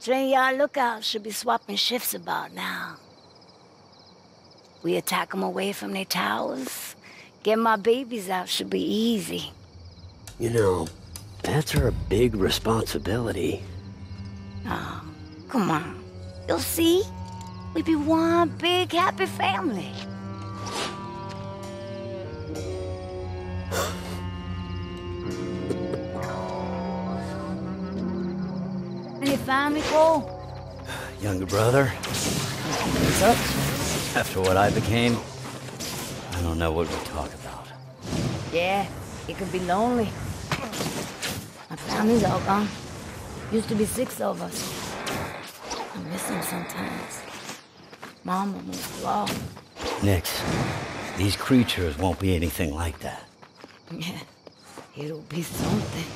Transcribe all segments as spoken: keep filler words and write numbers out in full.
Train yard lookouts should be swapping shifts about now. We attack them away from their towers. Get my babies out should be easy. You know, pets are a big responsibility. Oh, come on. You'll see. We be one big happy family. Any family, Cole? Younger brother? What's up? After what I became, I don't know what we talk about. Yeah, it could be lonely. My family's all gone. Used to be six of us. I miss them sometimes. Mama moved along. Nix, these creatures won't be anything like that. Yeah, it'll be something.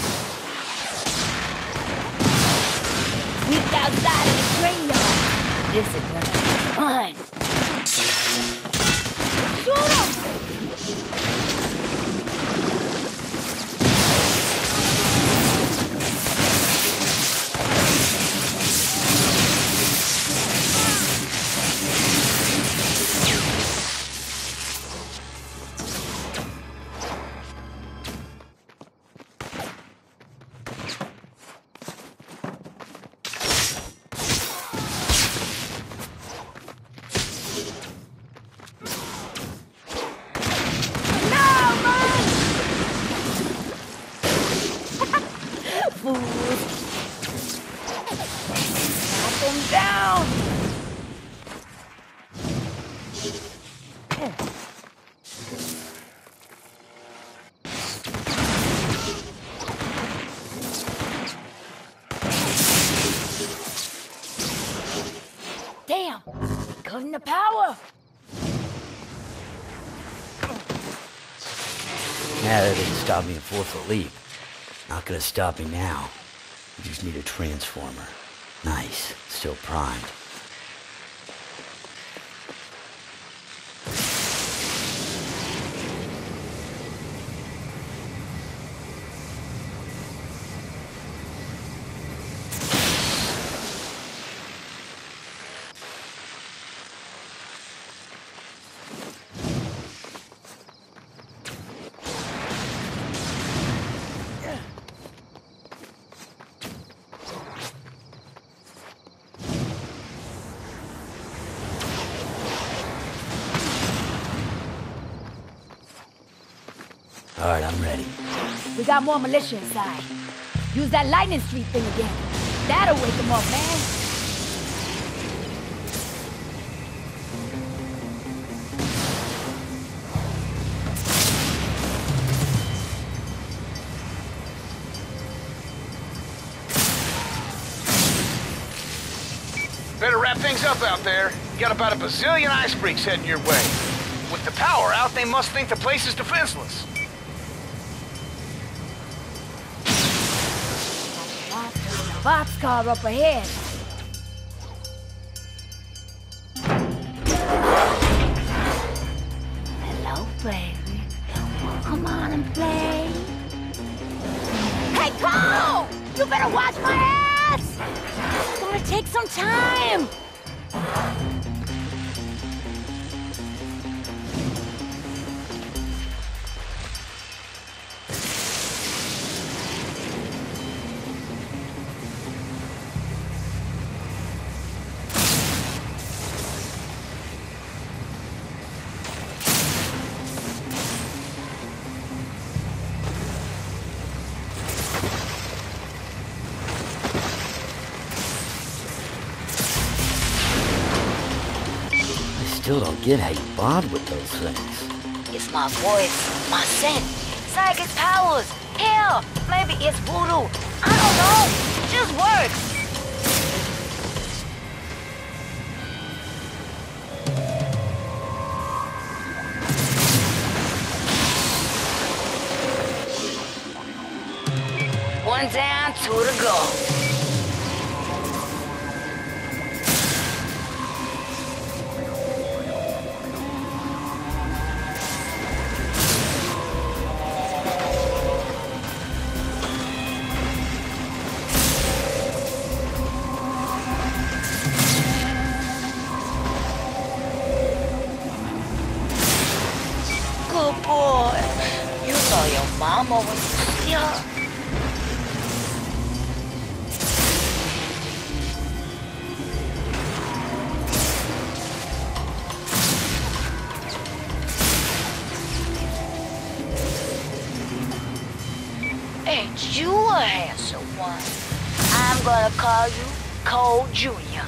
Sneak outside of the train yard. This is gonna be fun. Shoot 'em! Down! Damn! Cutting the power! Nah, that didn't stop me in four-foot leap. Not gonna stop me now. We just need a transformer. Nice. Still primed. All right, I'm ready. We got more militia inside. Use that lightning streak thing again. That'll wake them up, man. Better wrap things up out there. You got about a bazillion ice freaks heading your way. With the power out, they must think the place is defenseless. Boxcar up ahead. Hello, baby. Come on and play. Hey, Cole! You better watch my ass! It's gonna take some time. Still don't get how you bond with those things. It's my voice, my scent, psychic powers. Hell, maybe it's voodoo. I don't know. It just works. One down, two to go. boy. You know your mama when you see her. Ain't you a handsome one? I'm gonna call you Cole Junior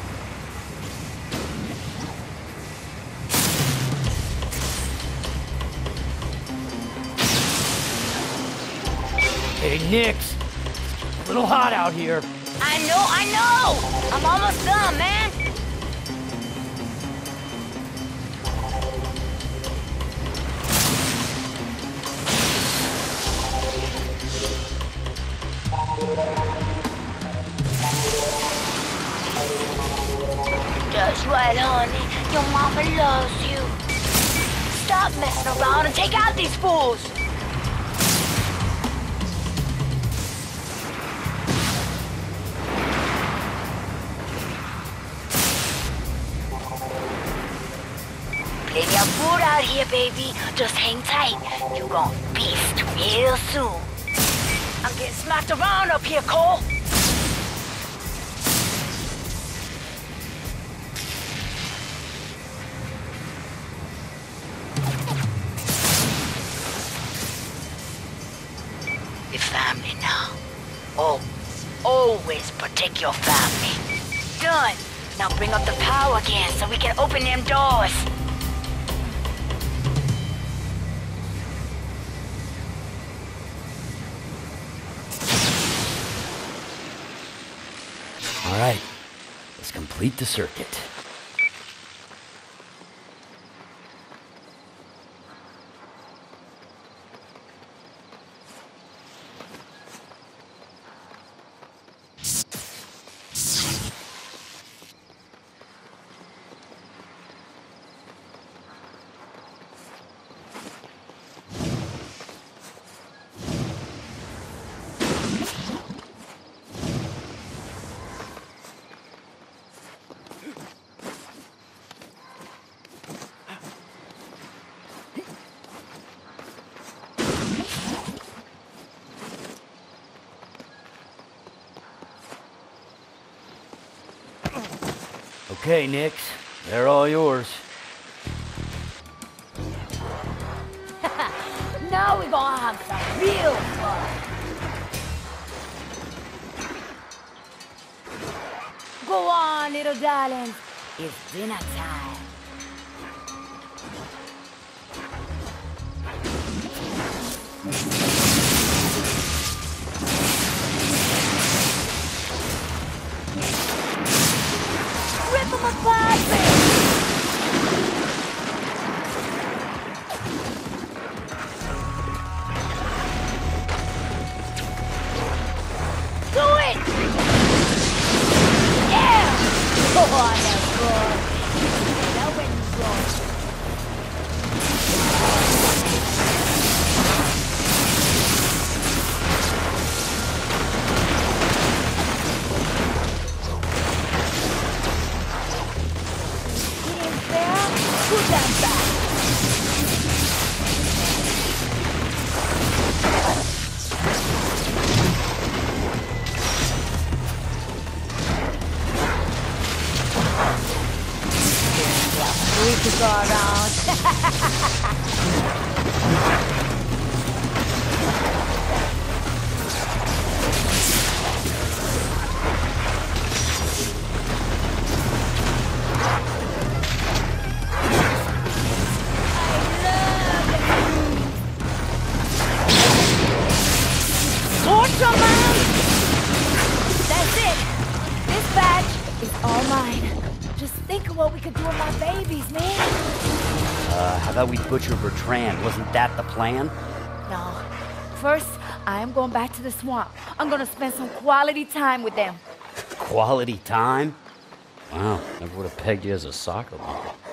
Hey, Nix. A little hot out here. I know, I know! I'm almost done, man! That's right, honey. Your mama loves you. Stop messing around and take out these fools! Plenty of food out here, baby. Just hang tight. You gon' feast real soon. I'm getting smacked around up here, Cole. We're family now. Oh, always protect your family. Done. Now bring up the power again so we can open them doors. All right, let's complete the circuit. Okay, Nix, they're all yours. Now we're gonna have some real fun. Go on, little darlings. It's dinner time. Rip them apart, baby. Do it! Yeah! Oh, that's good. That went good. It ain't fair. Put that back. We could go around. Torture, man! That's it. This badge is all mine. Just think of what we could do with my babies, man. Uh, how about we butcher Bertrand? Wasn't that the plan? No. First, I am going back to the swamp. I'm gonna spend some quality time with them. Quality time? Wow, never would have pegged you as a soccer mom.